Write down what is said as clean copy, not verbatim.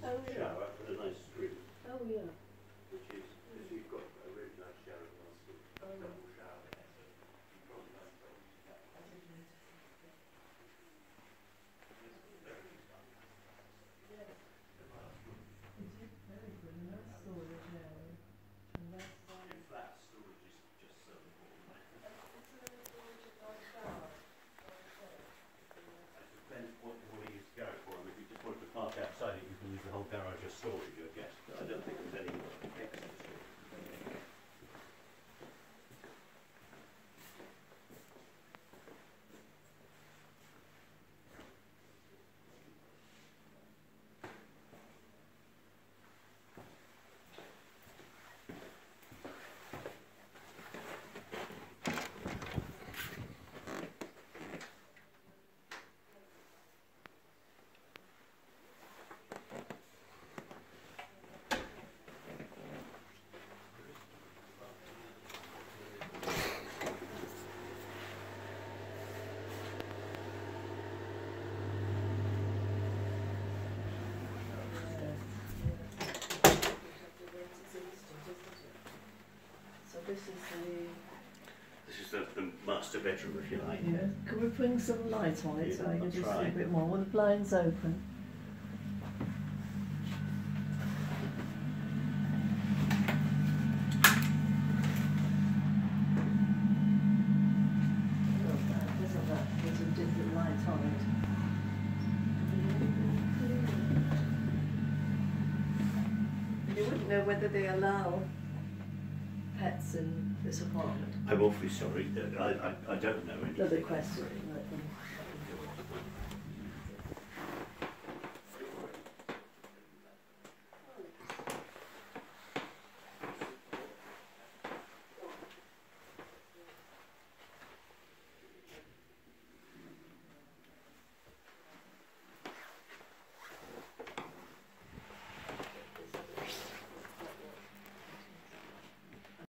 Oh, yeah. shower and a nice screen, Oh, yeah. which is, because you've got a really nice shower and a double shower there, so you probably like those. I did notice that. Yes. It is very good. Nice storage area. And that's In flat storage is just so important. is there any storage at my shower? It depends what you use to garage for. I mean, if you just wanted to park outside it, you can use the whole garage as storage, I guess. But I don't think there's any extra storage. So this is This is the master bedroom, if you like. the... Yeah. Can we bring some light on it so I Yeah, can I'll just try. see a bit more? Well, the blinds open. Isn't that? There's a different light on it. You wouldn't know whether they allow pets in this apartment. I'm awfully sorry. I don't know. Another question.